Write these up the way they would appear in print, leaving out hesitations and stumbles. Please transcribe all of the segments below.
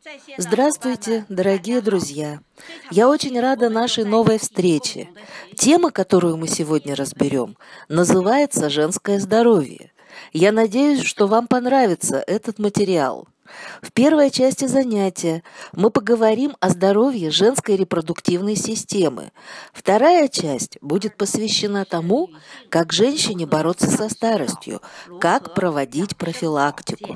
Здравствуйте, дорогие друзья! Я очень рада нашей новой встрече. Тема, которую мы сегодня разберем, называется «Женское здоровье». Я надеюсь, что вам понравится этот материал. В первой части занятия мы поговорим о здоровье женской репродуктивной системы. Вторая часть будет посвящена тому, как женщине бороться со старостью, как проводить профилактику.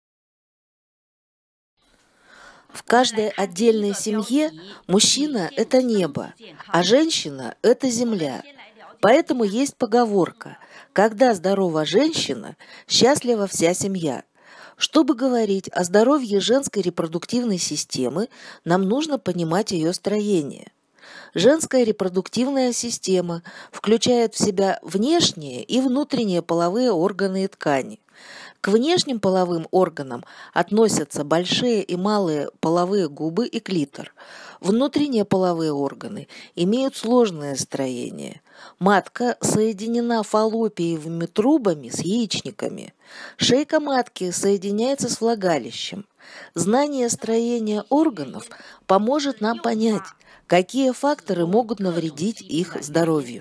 В каждой отдельной семье мужчина – это небо, а женщина – это земля. Поэтому есть поговорка: «Когда здорова женщина, счастлива вся семья». Чтобы говорить о здоровье женской репродуктивной системы, нам нужно понимать ее строение. Женская репродуктивная система включает в себя внешние и внутренние половые органы и ткани. К внешним половым органам относятся большие и малые половые губы и клитор. Внутренние половые органы имеют сложное строение. Матка соединена фаллопиевыми трубами с яичниками. Шейка матки соединяется с влагалищем. Знание строения органов поможет нам понять, какие факторы могут навредить их здоровью.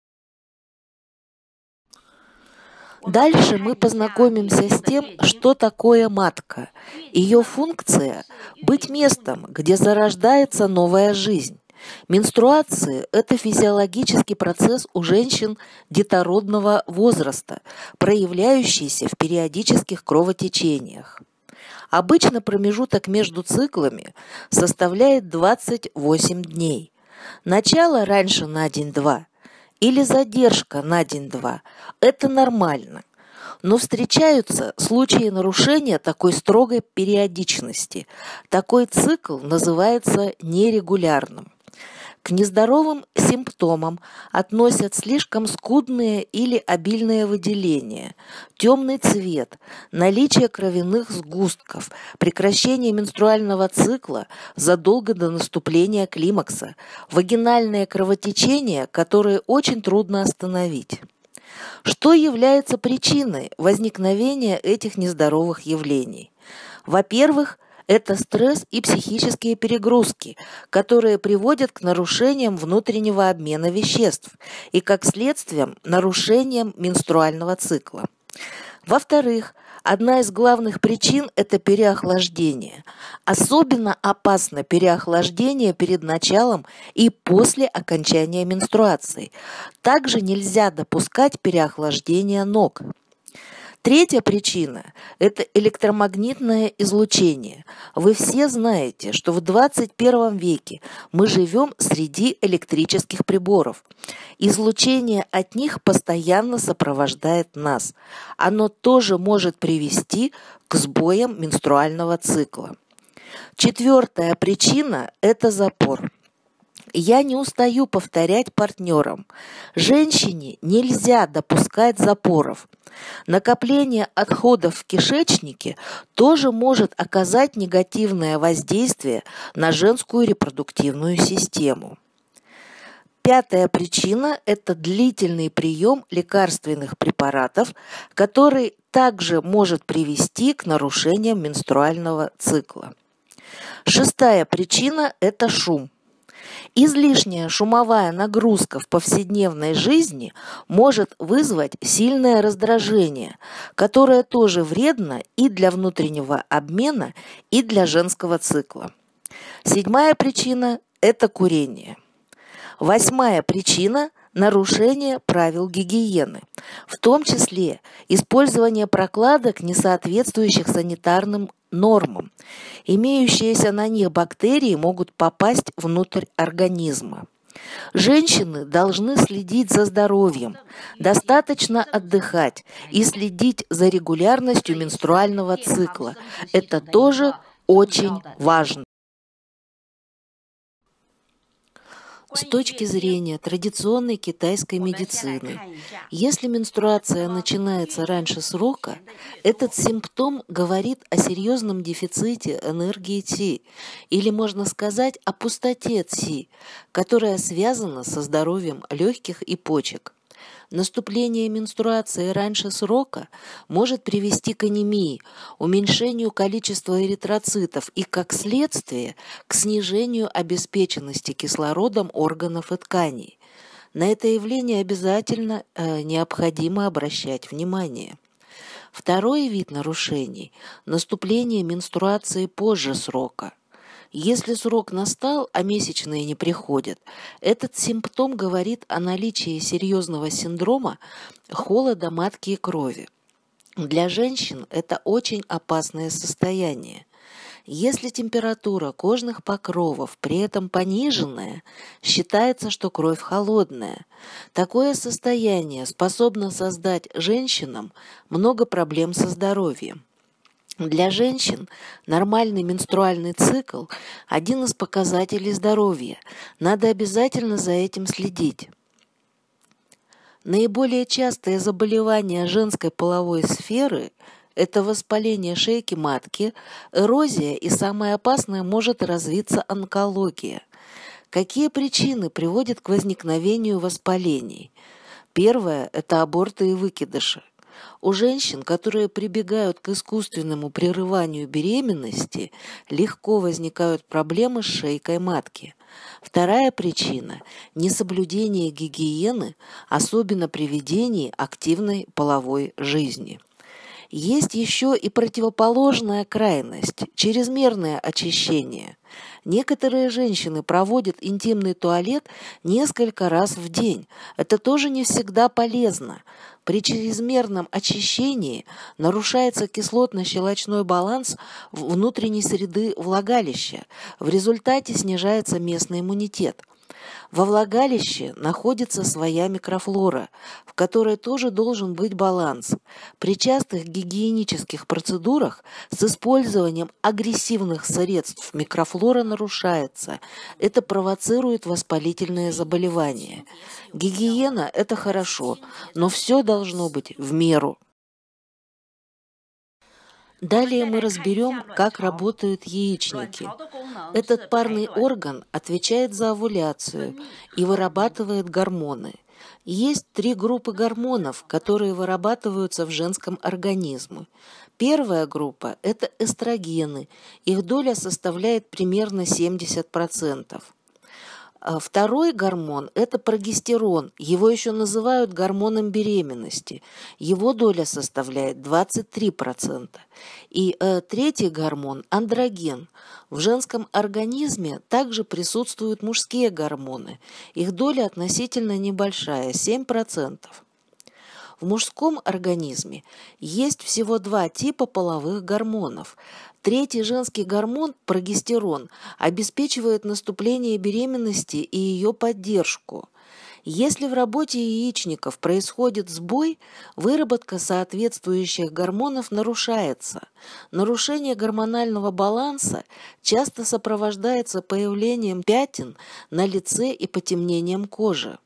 Дальше мы познакомимся с тем, что такое матка. Ее функция – быть местом, где зарождается новая жизнь. Менструации – это физиологический процесс у женщин детородного возраста, проявляющийся в периодических кровотечениях. Обычно промежуток между циклами составляет 28 дней. Начало раньше на день-два или задержка на день-два – это нормально. Но встречаются случаи нарушения такой строгой периодичности. Такой цикл называется нерегулярным. К нездоровым симптомам относят слишком скудные или обильные выделения, темный цвет, наличие кровяных сгустков, прекращение менструального цикла задолго до наступления климакса, вагинальное кровотечение, которое очень трудно остановить. Что является причиной возникновения этих нездоровых явлений? Во-первых, это стресс и психические перегрузки, которые приводят к нарушениям внутреннего обмена веществ и, как следствие, нарушениям менструального цикла. Во-вторых, одна из главных причин – это переохлаждение. Особенно опасно переохлаждение перед началом и после окончания менструации. Также нельзя допускать переохлаждение ног. Третья причина – это электромагнитное излучение. Вы все знаете, что в 21 веке мы живем среди электрических приборов. Излучение от них постоянно сопровождает нас. Оно тоже может привести к сбоям менструального цикла. Четвертая причина – это запор. Я не устаю повторять партнерам: женщине нельзя допускать запоров. Накопление отходов в кишечнике тоже может оказать негативное воздействие на женскую репродуктивную систему. Пятая причина – это длительный прием лекарственных препаратов, который также может привести к нарушениям менструального цикла. Шестая причина – это шум. Излишняя шумовая нагрузка в повседневной жизни может вызвать сильное раздражение, которое тоже вредно и для внутреннего обмена, и для женского цикла. Седьмая причина – это курение. Восьмая причина – нарушение правил гигиены, в том числе использование прокладок, не соответствующих санитарным нормам. Имеющиеся на них бактерии могут попасть внутрь организма. Женщины должны следить за здоровьем, достаточно отдыхать и следить за регулярностью менструального цикла. Это тоже очень важно. С точки зрения традиционной китайской медицины, если менструация начинается раньше срока, этот симптом говорит о серьезном дефиците энергии Ци, или, можно сказать, о пустоте Ци, которая связана со здоровьем легких и почек. Наступление менструации раньше срока может привести к анемии, уменьшению количества эритроцитов и, как следствие, к снижению обеспеченности кислородом органов и тканей. На это явление обязательно необходимо обращать внимание. Второй вид нарушений – наступление менструации позже срока. Если срок настал, а месячные не приходят, этот симптом говорит о наличии серьезного синдрома холода матки и крови. Для женщин это очень опасное состояние. Если температура кожных покровов при этом пониженная, считается, что кровь холодная. Такое состояние способно создать женщинам много проблем со здоровьем. Для женщин нормальный менструальный цикл – один из показателей здоровья. Надо обязательно за этим следить. Наиболее частые заболевания женской половой сферы – это воспаление шейки матки, эрозия и, самое опасное, может развиться онкология. Какие причины приводят к возникновению воспалений? Первое – это аборты и выкидыши. У женщин, которые прибегают к искусственному прерыванию беременности, легко возникают проблемы с шейкой матки. Вторая причина – несоблюдение гигиены, особенно при ведении активной половой жизни. Есть еще и противоположная крайность – чрезмерное очищение. Некоторые женщины проводят интимный туалет несколько раз в день. Это тоже не всегда полезно. При чрезмерном очищении нарушается кислотно-щелочной баланс внутренней среды влагалища. В результате снижается местный иммунитет. Во влагалище находится своя микрофлора, в которой тоже должен быть баланс. При частых гигиенических процедурах с использованием агрессивных средств микрофлора нарушается. Это провоцирует воспалительные заболевания. Гигиена – это хорошо, но все должно быть в меру. Далее мы разберем, как работают яичники. Этот парный орган отвечает за овуляцию и вырабатывает гормоны. Есть 3 группы гормонов, которые вырабатываются в женском организме. Первая группа – это эстрогены, их доля составляет примерно 70%. Второй гормон – это прогестерон, его еще называют гормоном беременности, его доля составляет 23%. И третий гормон – андроген. В женском организме также присутствуют мужские гормоны, их доля относительно небольшая – 7%. В мужском организме есть всего 2 типа половых гормонов. Третий женский гормон, прогестерон, обеспечивает наступление беременности и ее поддержку. Если в работе яичников происходит сбой, выработка соответствующих гормонов нарушается. Нарушение гормонального баланса часто сопровождается появлением пятен на лице и потемнением кожи.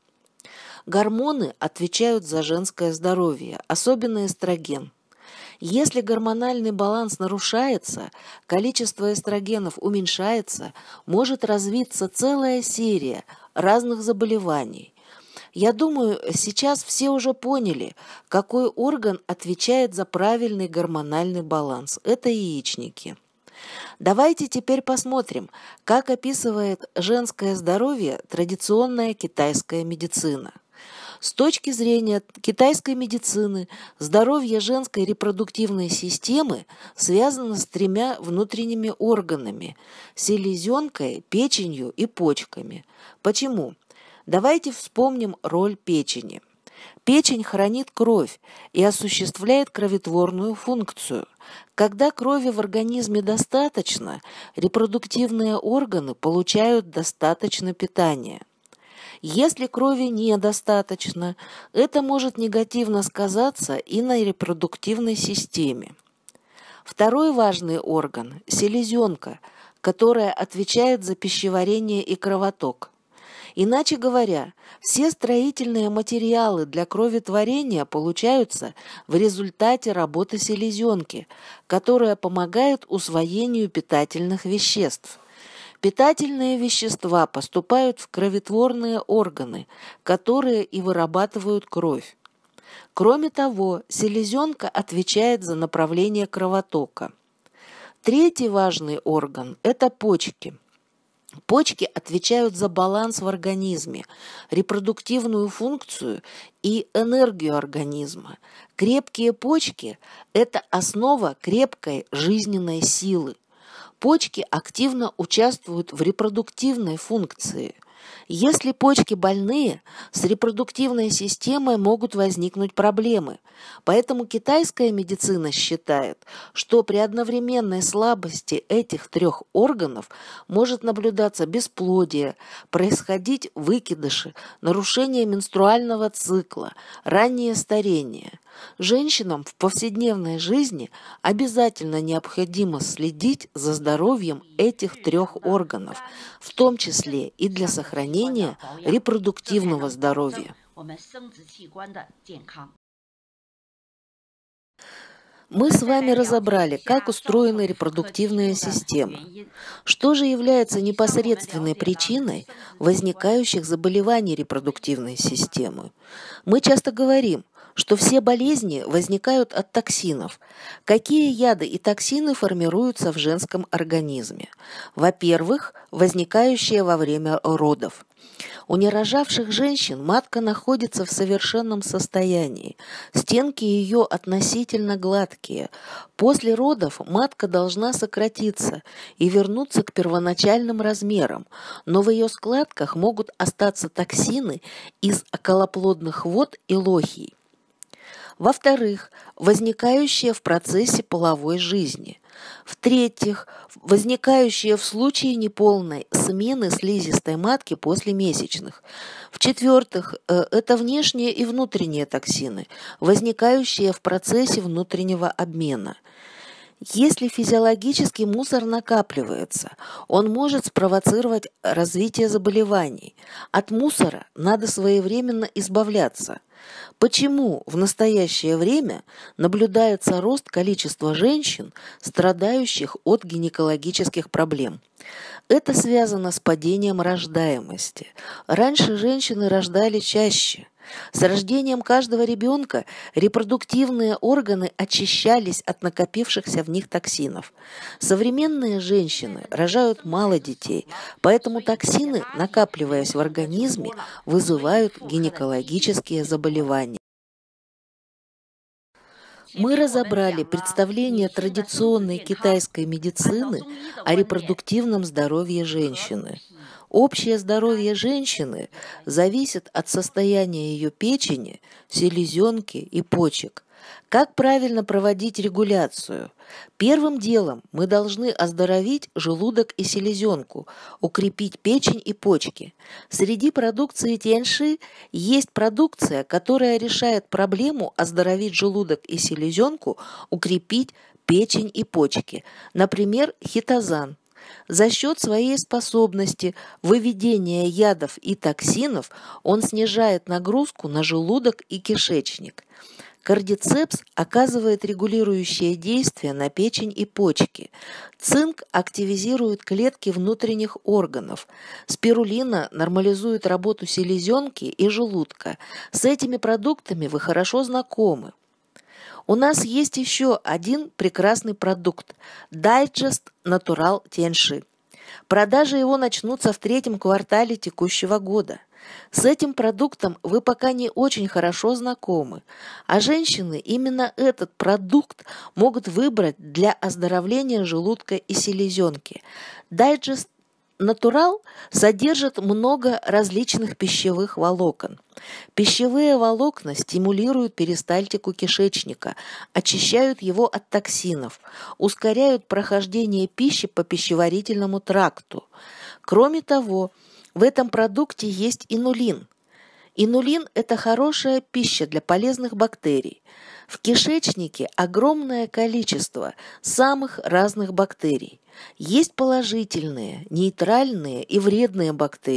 Гормоны отвечают за женское здоровье, особенно эстроген. Если гормональный баланс нарушается, количество эстрогенов уменьшается, может развиться целая серия разных заболеваний. Я думаю, сейчас все уже поняли, какой орган отвечает за правильный гормональный баланс. Это яичники. Давайте теперь посмотрим, как описывает женское здоровье традиционная китайская медицина. С точки зрения китайской медицины, здоровье женской репродуктивной системы связано с 3 внутренними органами – селезенкой, печенью и почками. Почему? Давайте вспомним роль печени. Печень хранит кровь и осуществляет кроветворную функцию. Когда крови в организме достаточно, репродуктивные органы получают достаточно питания. Если крови недостаточно, это может негативно сказаться и на репродуктивной системе. Второй важный орган – селезенка, которая отвечает за пищеварение и кровоток. Иначе говоря, все строительные материалы для кроветворения получаются в результате работы селезенки, которая помогает усвоению питательных веществ. Питательные вещества поступают в кроветворные органы, которые и вырабатывают кровь. Кроме того, селезенка отвечает за направление кровотока. Третий важный орган – это почки. Почки отвечают за баланс в организме, репродуктивную функцию и энергию организма. Крепкие почки – это основа крепкой жизненной силы. Почки активно участвуют в репродуктивной функции. Если почки больные, с репродуктивной системой могут возникнуть проблемы. Поэтому китайская медицина считает, что при одновременной слабости этих трех органов может наблюдаться бесплодие, происходить выкидыши, нарушение менструального цикла, раннее старение. Женщинам в повседневной жизни обязательно необходимо следить за здоровьем этих трех органов, в том числе и для сохранения репродуктивного здоровья. Мы с вами разобрали, как устроены репродуктивные системы. Что же является непосредственной причиной возникающих заболеваний репродуктивной системы? Мы часто говорим, что все болезни возникают от токсинов. Какие яды и токсины формируются в женском организме? Во-первых, возникающие во время родов. У нерожавших женщин матка находится в совершенном состоянии. Стенки ее относительно гладкие. После родов матка должна сократиться и вернуться к первоначальным размерам, но в ее складках могут остаться токсины из околоплодных вод и лохий. Во-вторых, возникающие в процессе половой жизни. В-третьих, возникающие в случае неполной смены слизистой матки после месячных. В-четвертых, это внешние и внутренние токсины, возникающие в процессе внутреннего обмена. Если физиологический мусор накапливается, он может спровоцировать развитие заболеваний. От мусора надо своевременно избавляться. Почему в настоящее время наблюдается рост количества женщин, страдающих от гинекологических проблем? Это связано с падением рождаемости. Раньше женщины рождали чаще. С рождением каждого ребенка репродуктивные органы очищались от накопившихся в них токсинов. Современные женщины рожают мало детей, поэтому токсины, накапливаясь в организме, вызывают гинекологические заболевания. Мы разобрали представление традиционной китайской медицины о репродуктивном здоровье женщины. Общее здоровье женщины зависит от состояния ее печени, селезенки и почек. Как правильно проводить регуляцию? Первым делом мы должны оздоровить желудок и селезенку, укрепить печень и почки. Среди продукции Тяньши есть продукция, которая решает проблему оздоровить желудок и селезенку, укрепить печень и почки. Например, хитозан. За счет своей способности выведения ядов и токсинов он снижает нагрузку на желудок и кишечник. Кардицепс оказывает регулирующее действие на печень и почки. Цинк активизирует клетки внутренних органов. Спирулина нормализует работу селезенки и желудка. С этими продуктами вы хорошо знакомы. У нас есть еще один прекрасный продукт – Digest Natural Тяньши. Продажи его начнутся в третьем квартале текущего года. С этим продуктом вы пока не очень хорошо знакомы, а женщины именно этот продукт могут выбрать для оздоровления желудка и селезенки. Digest Natural содержит много различных пищевых волокон. Пищевые волокна стимулируют перистальтику кишечника, очищают его от токсинов, ускоряют прохождение пищи по пищеварительному тракту. Кроме того, в этом продукте есть инулин. Инулин – это хорошая пища для полезных бактерий. В кишечнике огромное количество самых разных бактерий. Есть положительные, нейтральные и вредные бактерии.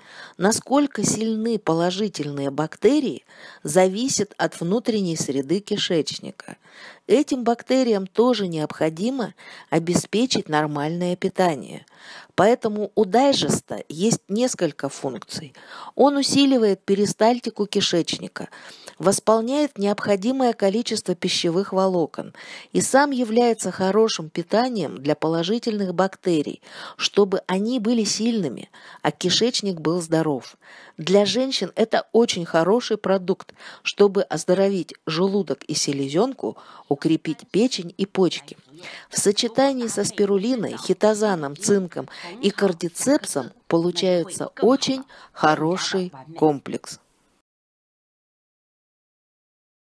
Насколько сильны положительные бактерии, зависит от внутренней среды кишечника. Этим бактериям тоже необходимо обеспечить нормальное питание. Поэтому у дайджеста есть несколько функций. Он усиливает перистальтику кишечника, восполняет необходимое количество пищевых волокон и сам является хорошим питанием для положительных бактерий, чтобы они были сильными, а кишечник был здоров. Для женщин это очень хороший продукт, чтобы оздоровить желудок и селезенку, укрепить печень и почки. В сочетании со спирулиной, хитозаном, цинком и кардицепсом получается очень хороший комплекс.